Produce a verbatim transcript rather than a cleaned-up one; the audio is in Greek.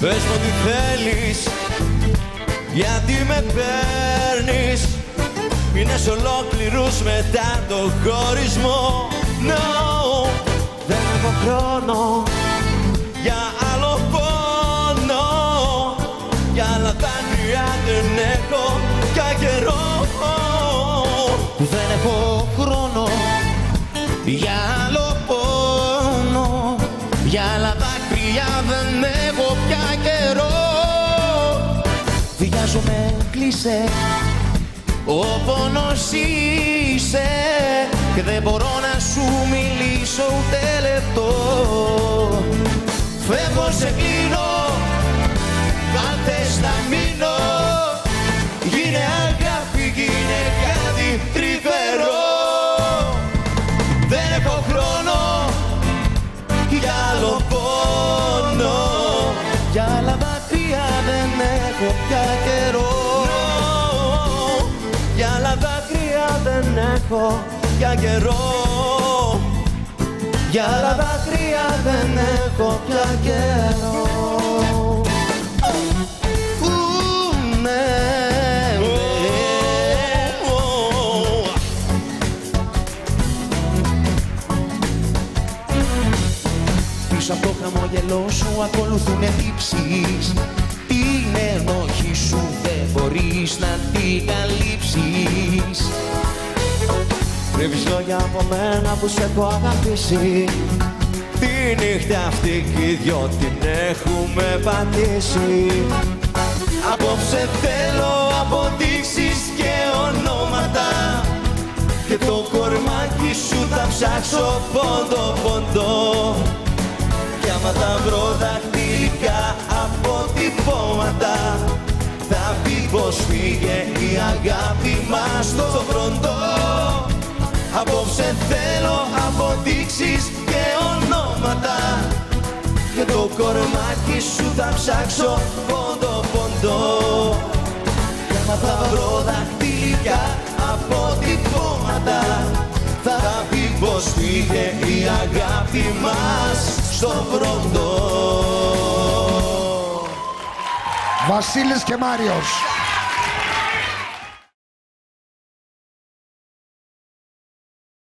Πες μου τι θέλεις, γιατί με παίρνεις. Μήνες ολόκληρους μετά το χωρισμό. No, δεν έχω χρόνο για άλλο πόνο, για άλλα δάκρυα δεν έχω πια καιρό. Δεν έχω χρόνο για άλλο πόνο, για άλλα δάκρυα δεν έχω πια καιρό. Βιάζομαι, κλείσε, ο πόνος είσαι και δεν μπορώ να σου μιλήσω ούτε λεπτό. Φεύγω, σε κλείνω, αν θες να μείνω. Γίνε αγάπη, γίνε κάτι τρυφερό. Δεν έχω χρόνο για άλλο πόνο, για άλλα δάκρυα δεν έχω πια καιρό. Για άλλα δάκρυα δεν έχω πια καιρό. Για άλλα δάκρυα δεν έχω πια καιρό. Πίσω από το χαμόγελό σου ακολουθούνε τύψεις. Την ενόχη σου δεν μπορείς να την καλύψεις. Κρύβεις λόγια από μένα που σε έχω αγαπήσει. Τη νύχτα αυτή κι οι δυο την έχουμε πατήσει. Απόψε θέλω αποδείξεις και ονόματα, και το κορμάκι σου θα ψάξω πόντο πόντο. Κι άμα τα βρω δαχτυλικά αποτυπώματα, θα πει πως φύγε η αγάπη μας στο φροντό. Απόψε θέλω αποδείξεις και ονόματα, και το κορμάκι σου θα ψάξω πόντο πόντο. Κι άμα θα βρω δαχτυλικά αποτυπώματα, θα πει πως φύγε η αγάπη μας στο φροντό. Βασίλης και Μάριος.